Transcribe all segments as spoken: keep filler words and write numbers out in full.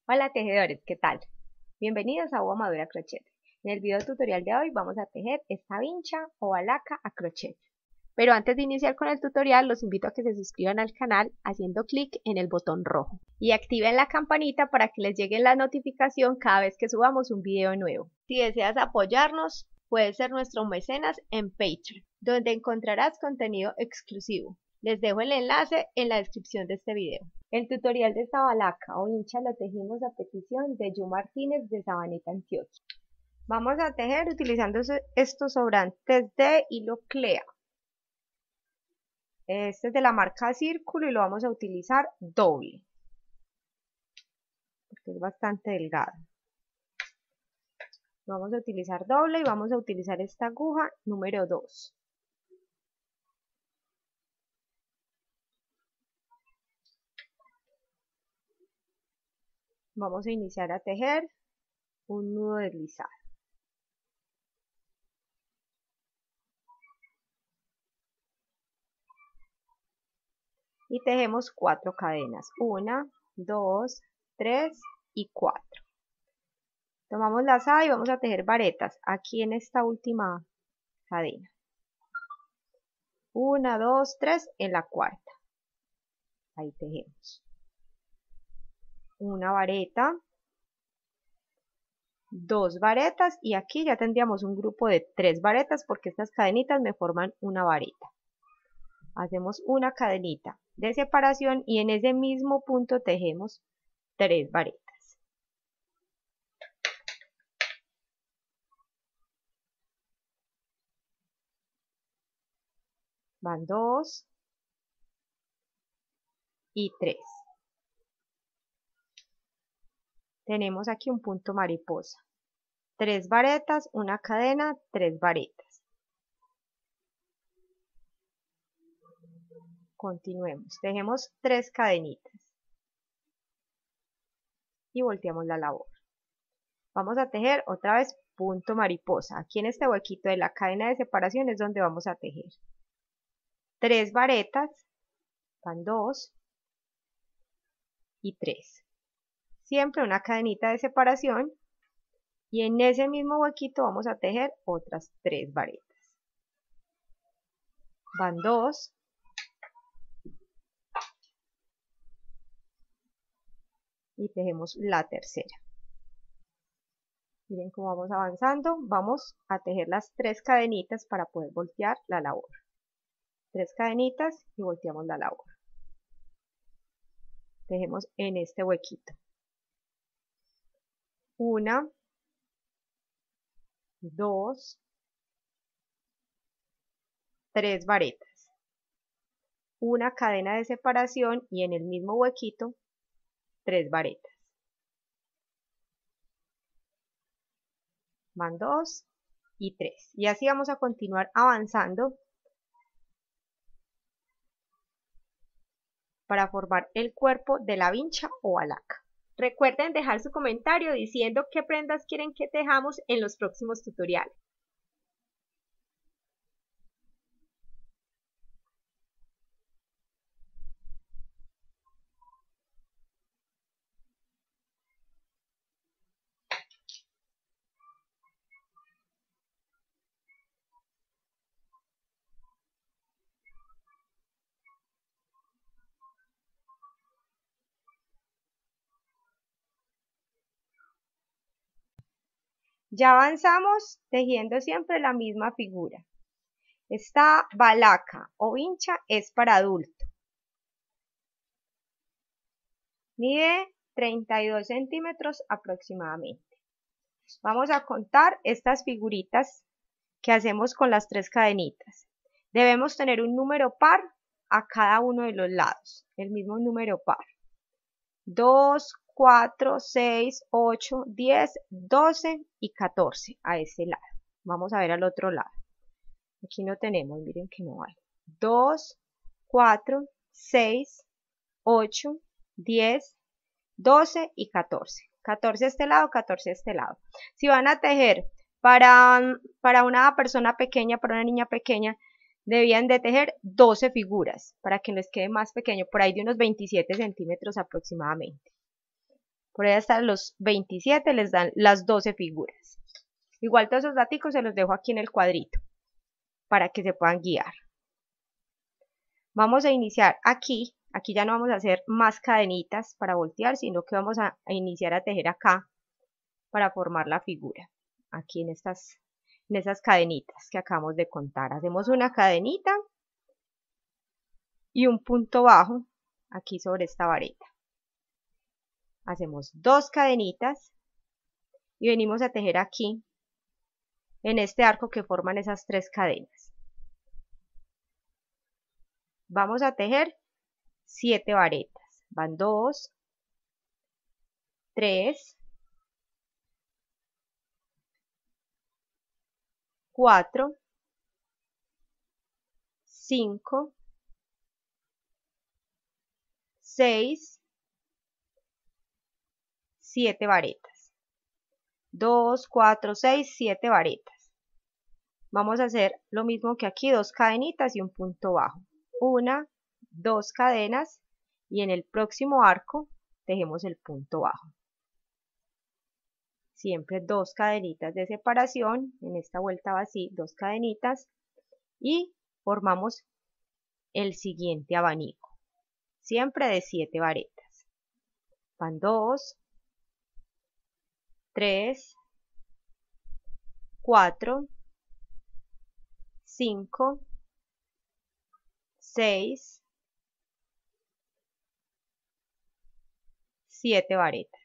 Hola tejedores, ¿qué tal? Bienvenidos a Uva Madura Crochet. En el video tutorial de hoy vamos a tejer esta vincha o balaca a crochet. Pero antes de iniciar con el tutorial, los invito a que se suscriban al canal haciendo clic en el botón rojo y activen la campanita para que les llegue la notificación cada vez que subamos un video nuevo. Si deseas apoyarnos, puedes ser nuestro mecenas en Patreon, donde encontrarás contenido exclusivo. Les dejo el enlace en la descripción de este video. El tutorial de esta balaca o hincha lo tejimos a petición de Yu Martínez de Sabaneta, Antioquia. Vamos a tejer utilizando estos sobrantes de hilo Clea. Este es de la marca Círculo y lo vamos a utilizar doble, porque es bastante delgado. Lo vamos a utilizar doble y vamos a utilizar esta aguja número dos. Vamos a iniciar a tejer un nudo deslizado. Y tejemos cuatro cadenas, una, dos, tres y cuatro. Tomamos la lazada y vamos a tejer varetas aquí en esta última cadena. Una, dos, tres, en la cuarta. Ahí tejemos. Una vareta, dos varetas y aquí ya tendríamos un grupo de tres varetas porque estas cadenitas me forman una vareta. Hacemos una cadenita de separación y en ese mismo punto tejemos tres varetas. Van dos y tres. Tenemos aquí un punto mariposa. Tres varetas, una cadena, tres varetas. Continuemos, tejemos tres cadenitas y volteamos la labor. Vamos a tejer otra vez punto mariposa. Aquí en este huequito de la cadena de separación es donde vamos a tejer tres varetas, van dos y tres. Siempre una cadenita de separación y en ese mismo huequito vamos a tejer otras tres varetas. Van dos y tejemos la tercera. Miren cómo vamos avanzando. Vamos a tejer las tres cadenitas para poder voltear la labor. Tres cadenitas y volteamos la labor. Tejemos en este huequito. Una, dos, tres varetas. Una cadena de separación y en el mismo huequito tres varetas. Van dos y tres. Y así vamos a continuar avanzando para formar el cuerpo de la vincha o balaca. Recuerden dejar su comentario diciendo qué prendas quieren que tejamos en los próximos tutoriales. Ya avanzamos tejiendo siempre la misma figura. Esta balaca o vincha es para adulto. Mide treinta y dos centímetros aproximadamente. Vamos a contar estas figuritas que hacemos con las tres cadenitas. Debemos tener un número par a cada uno de los lados, el mismo número par. dos, cuatro, seis, ocho, diez, doce y catorce a ese lado. Vamos a ver al otro lado. Aquí no tenemos, miren que no hay. dos, cuatro, seis, ocho, diez, doce y catorce. catorce a este lado, catorce a este lado. Si van a tejer para, para una persona pequeña, para una niña pequeña, debían de tejer doce figuras para que les quede más pequeño, por ahí de unos veintisiete centímetros aproximadamente. Por ahí hasta los veintisiete les dan las doce figuras. Igual todos esos datos se los dejo aquí en el cuadrito para que se puedan guiar. Vamos a iniciar aquí, aquí ya no vamos a hacer más cadenitas para voltear, sino que vamos a, a iniciar a tejer acá para formar la figura. Aquí en estas, en esas cadenitas que acabamos de contar. Hacemos una cadenita y un punto bajo aquí sobre esta vareta. Hacemos dos cadenitas y venimos a tejer aquí en este arco que forman esas tres cadenas. Vamos a tejer siete varetas. Van dos, tres, cuatro, cinco, seis, siete varetas. dos, cuatro, seis, siete varetas. Vamos a hacer lo mismo que aquí, dos cadenitas y un punto bajo. Una, dos cadenas y en el próximo arco tejemos el punto bajo. Siempre dos cadenitas de separación, en esta vuelta va así, dos cadenitas y formamos el siguiente abanico, siempre de siete varetas. Van dos, tres, cuatro, cinco, seis, siete varetas.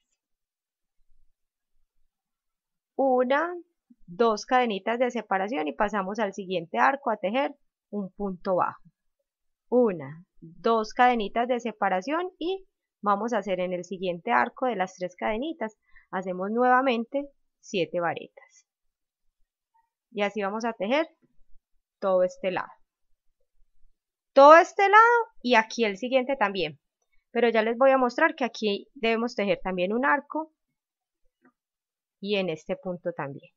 Una, dos cadenitas de separación y pasamos al siguiente arco a tejer un punto bajo. Una, dos cadenitas de separación y vamos a hacer en el siguiente arco de las tres cadenitas, hacemos nuevamente siete varetas. Y así vamos a tejer todo este lado. Todo este lado y aquí el siguiente también. Pero ya les voy a mostrar que aquí debemos tejer también un arco y en este punto también.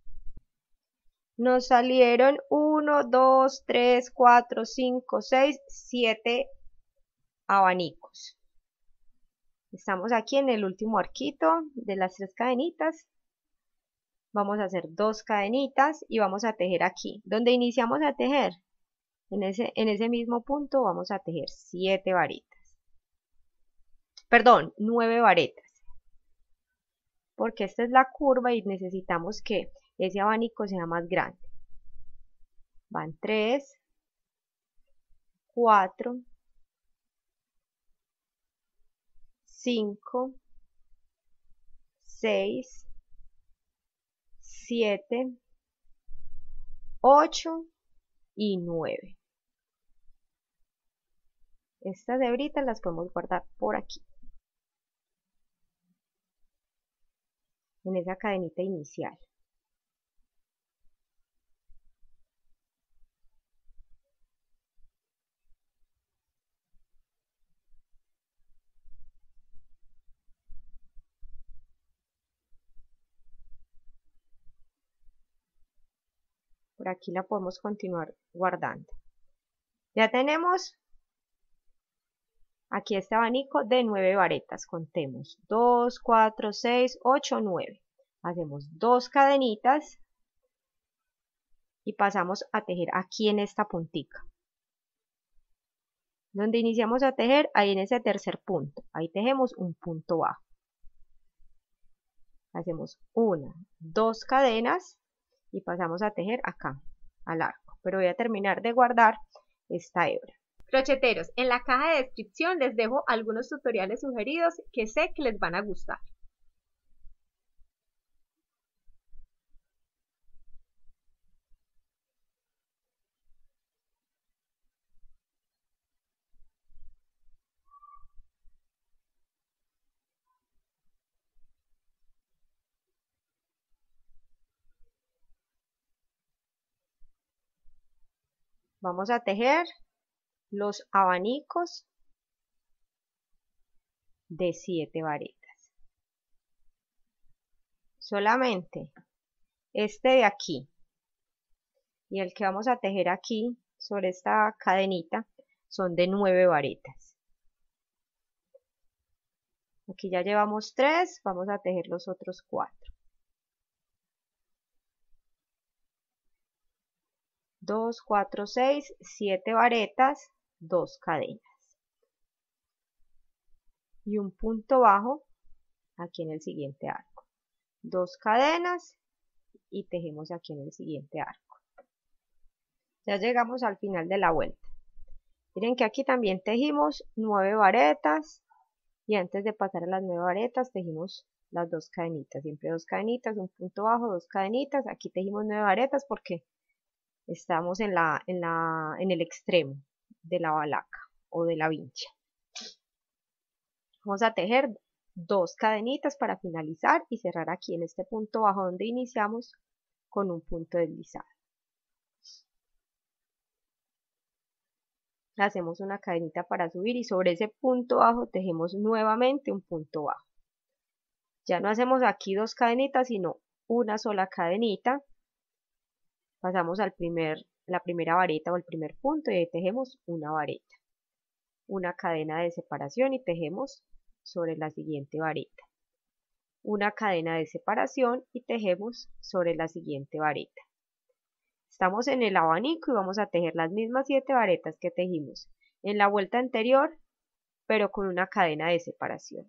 Nos salieron uno, dos, tres, cuatro, cinco, seis, siete abanicos. Estamos aquí en el último arquito de las tres cadenitas. Vamos a hacer dos cadenitas y vamos a tejer aquí. Donde iniciamos a tejer, en ese, en ese mismo punto vamos a tejer siete varetas. Perdón, nueve varetas. Porque esta es la curva y necesitamos que ese abanico sea más grande. Van tres, cuatro, cinco, seis, siete, ocho y nueve. Estas hebritas las podemos guardar por aquí, en esa cadenita inicial. Por aquí la podemos continuar guardando. Ya tenemos aquí este abanico de nueve varetas. Contemos dos, cuatro, seis, ocho, nueve. Hacemos dos cadenitas y pasamos a tejer aquí en esta puntica. Donde iniciamos a tejer, ahí en ese tercer punto, ahí tejemos un punto bajo. Hacemos una, dos cadenas y pasamos a tejer acá al arco. Pero voy a terminar de guardar esta hebra. Crocheteros, en la caja de descripción les dejo algunos tutoriales sugeridos que sé que les van a gustar. Vamos a tejer los abanicos de siete varetas. Solamente este de aquí y el que vamos a tejer aquí sobre esta cadenita son de nueve varetas. Aquí ya llevamos tres, vamos a tejer los otros cuatro. dos, cuatro, seis, siete varetas, dos cadenas. Y un punto bajo aquí en el siguiente arco. Dos cadenas y tejemos aquí en el siguiente arco. Ya llegamos al final de la vuelta. Miren que aquí también tejimos nueve varetas y antes de pasar a las nueve varetas tejimos las dos cadenitas, siempre dos cadenitas, un punto bajo, dos cadenitas. Aquí tejimos nueve varetas porque estamos en, la, en, la, en el extremo de la balaca o de la vincha. Vamos a tejer dos cadenitas para finalizar y cerrar aquí en este punto bajo donde iniciamos con un punto deslizado. Hacemos una cadenita para subir y sobre ese punto bajo tejemos nuevamente un punto bajo. Ya no hacemos aquí dos cadenitas sino una sola cadenita. Pasamos al primer, la primera vareta o el primer punto y ahí tejemos una vareta. Una cadena de separación y tejemos sobre la siguiente vareta. Una cadena de separación y tejemos sobre la siguiente vareta. Estamos en el abanico y vamos a tejer las mismas siete varetas que tejimos en la vuelta anterior, pero con una cadena de separación.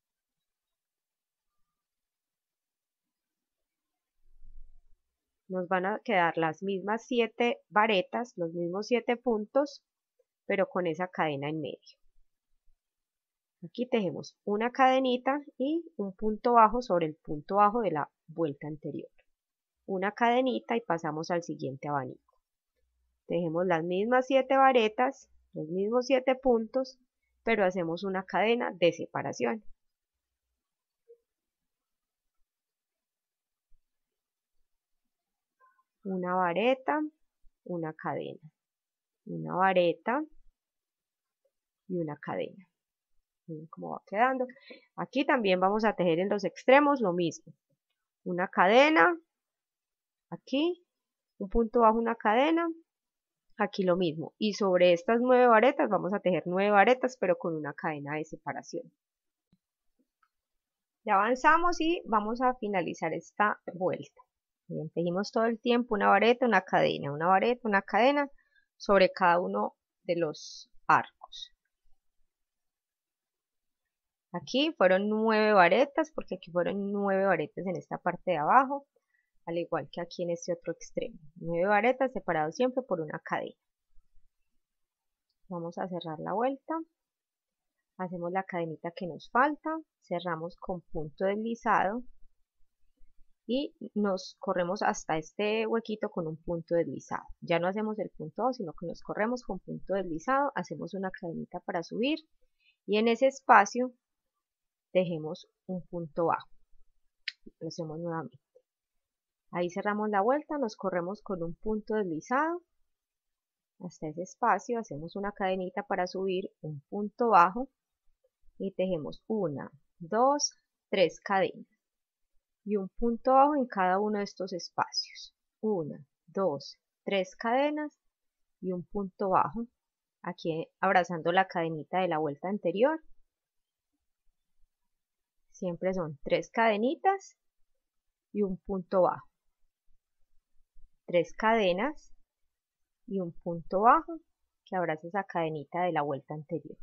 Nos van a quedar las mismas siete varetas, los mismos siete puntos, pero con esa cadena en medio. Aquí tejemos una cadenita y un punto bajo sobre el punto bajo de la vuelta anterior. Una cadenita y pasamos al siguiente abanico. Tejemos las mismas siete varetas, los mismos siete puntos, pero hacemos una cadena de separación. Una vareta, una cadena, una vareta y una cadena. Miren cómo va quedando. Aquí también vamos a tejer en los extremos lo mismo. Una cadena, aquí, un punto bajo, una cadena, aquí lo mismo. Y sobre estas nueve varetas vamos a tejer nueve varetas, pero con una cadena de separación. Ya avanzamos y vamos a finalizar esta vuelta. Bien, tejimos todo el tiempo una vareta, una cadena, una vareta, una cadena sobre cada uno de los arcos. Aquí fueron nueve varetas, porque aquí fueron nueve varetas en esta parte de abajo, al igual que aquí en este otro extremo. Nueve varetas separadas siempre por una cadena. Vamos a cerrar la vuelta. Hacemos la cadenita que nos falta, cerramos con punto deslizado y nos corremos hasta este huequito con un punto deslizado. Ya no hacemos el punto dos, sino que nos corremos con punto deslizado, hacemos una cadenita para subir y en ese espacio tejemos un punto bajo. Lo hacemos nuevamente. Ahí cerramos la vuelta, nos corremos con un punto deslizado hasta ese espacio, hacemos una cadenita para subir, un punto bajo y tejemos una, dos, tres cadenas y un punto bajo en cada uno de estos espacios. Una, dos, tres cadenas y un punto bajo aquí abrazando la cadenita de la vuelta anterior. Siempre son tres cadenitas y un punto bajo. Tres cadenas y un punto bajo que abraza esa cadenita de la vuelta anterior.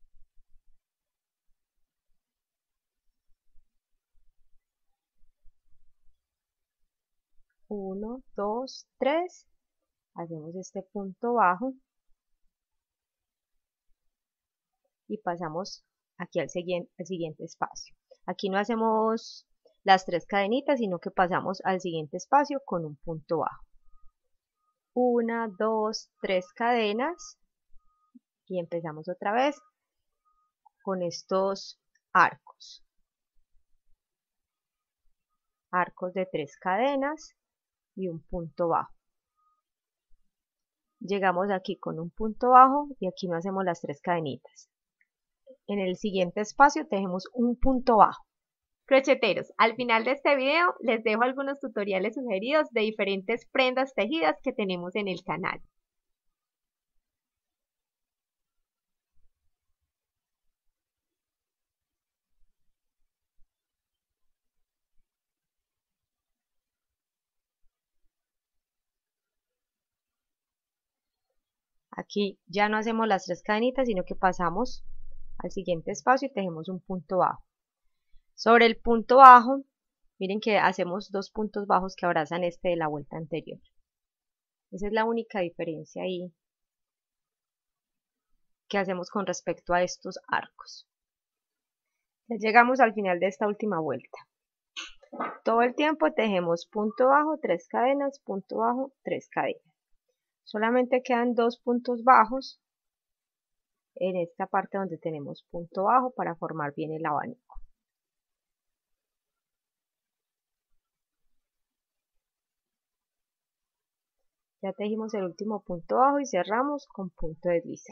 uno, dos, tres, hacemos este punto bajo y pasamos aquí al siguiente, al siguiente espacio. Aquí no hacemos las tres cadenitas, sino que pasamos al siguiente espacio con un punto bajo. Una, dos, tres cadenas y empezamos otra vez con estos arcos. Arcos de tres cadenas y un punto bajo. Llegamos aquí con un punto bajo y aquí no hacemos las tres cadenitas. En el siguiente espacio tejemos un punto bajo. Crocheteros, al final de este video les dejo algunos tutoriales sugeridos de diferentes prendas tejidas que tenemos en el canal. Aquí ya no hacemos las tres cadenitas, sino que pasamos al siguiente espacio y tejemos un punto bajo. Sobre el punto bajo, miren que hacemos dos puntos bajos que abrazan este de la vuelta anterior. Esa es la única diferencia ahí que hacemos con respecto a estos arcos. Ya llegamos al final de esta última vuelta. Todo el tiempo tejemos punto bajo, tres cadenas, punto bajo, tres cadenas. Solamente quedan dos puntos bajos en esta parte donde tenemos punto bajo para formar bien el abanico. Ya tejimos el último punto bajo y cerramos con punto deslizado.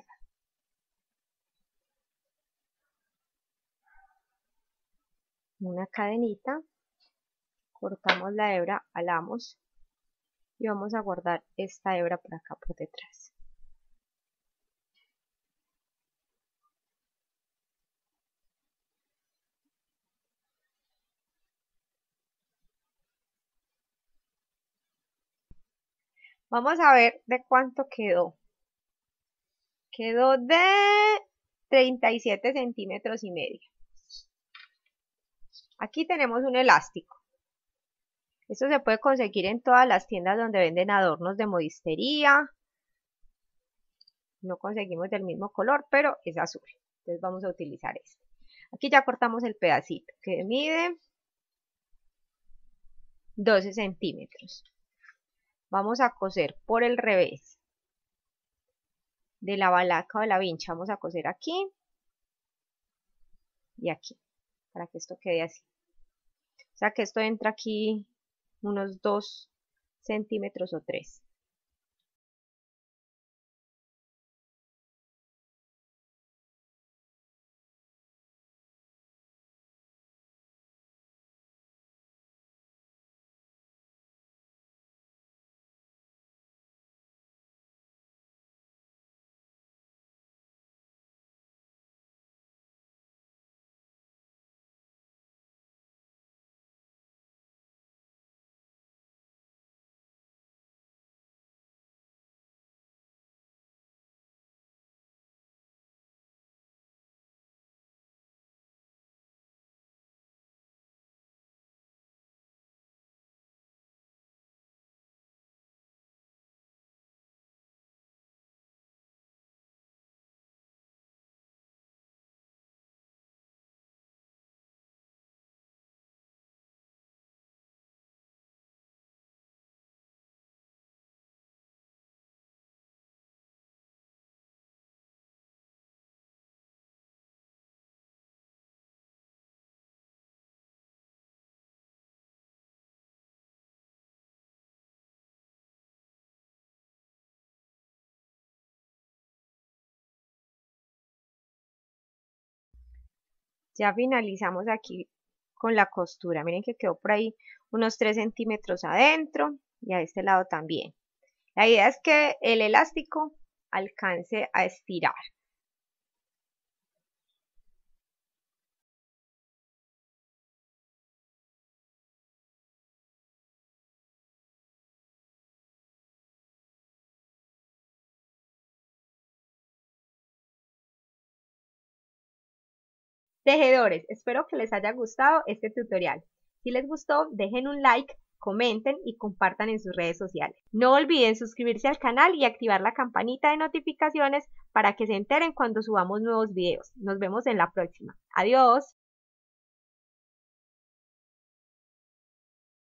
Una cadenita, cortamos la hebra, alamos y vamos a guardar esta hebra por acá por detrás. Vamos a ver de cuánto quedó. Quedó de treinta y siete centímetros y medio. Aquí tenemos un elástico. Esto se puede conseguir en todas las tiendas donde venden adornos de modistería. No conseguimos del mismo color, pero es azul. Entonces vamos a utilizar este. Aquí ya cortamos el pedacito que mide doce centímetros. Vamos a coser por el revés de la balaca o de la vincha. Vamos a coser aquí y aquí, para que esto quede así. O sea que esto entra aquí unos dos centímetros o tres. Ya finalizamos aquí con la costura. Miren que quedó por ahí unos tres centímetros adentro y a este lado también. La idea es que el elástico alcance a estirar. Tejedores, espero que les haya gustado este tutorial. Si les gustó, dejen un like, comenten y compartan en sus redes sociales. No olviden suscribirse al canal y activar la campanita de notificaciones para que se enteren cuando subamos nuevos videos. Nos vemos en la próxima. Adiós.